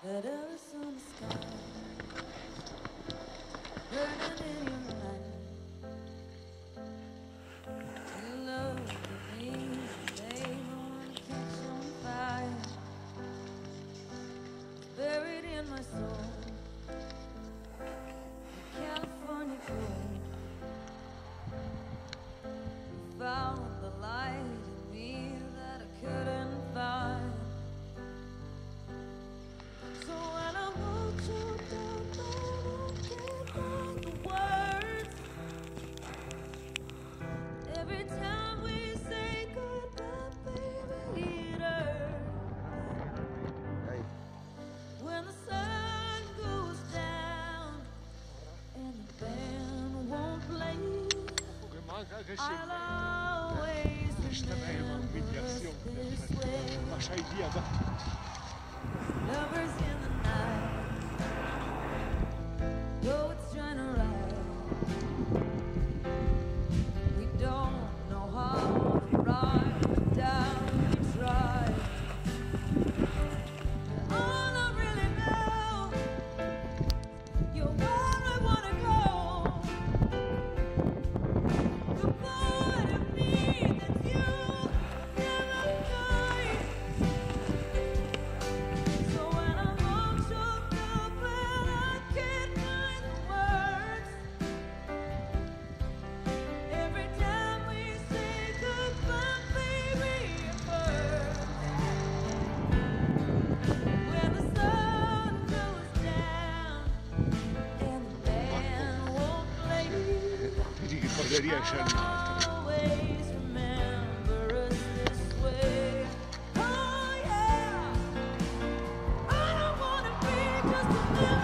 Letters on the sky, burning in your mind. You look at me, they wanna catch on fire. Buried in my soul, California cold. You found the light in me that I couldn't find. So when I hold you down, I can't find the words. Every time we say goodbye, baby, it hurts. When the sun goes down and the band won't play, I'll always remember us this way. Lovers in the night, poets trying to write. We don't know how to rhyme, but down we try. All I really know, you're where I wanna go. The part of me that you never find. So when I'm all choked up and I can't find the words, every time we say goodbye, baby, it hurts. When the sun goes down and the band won't play, Ti ricorderia I'll always remember us this way. Oh yeah, I don't wanna be just a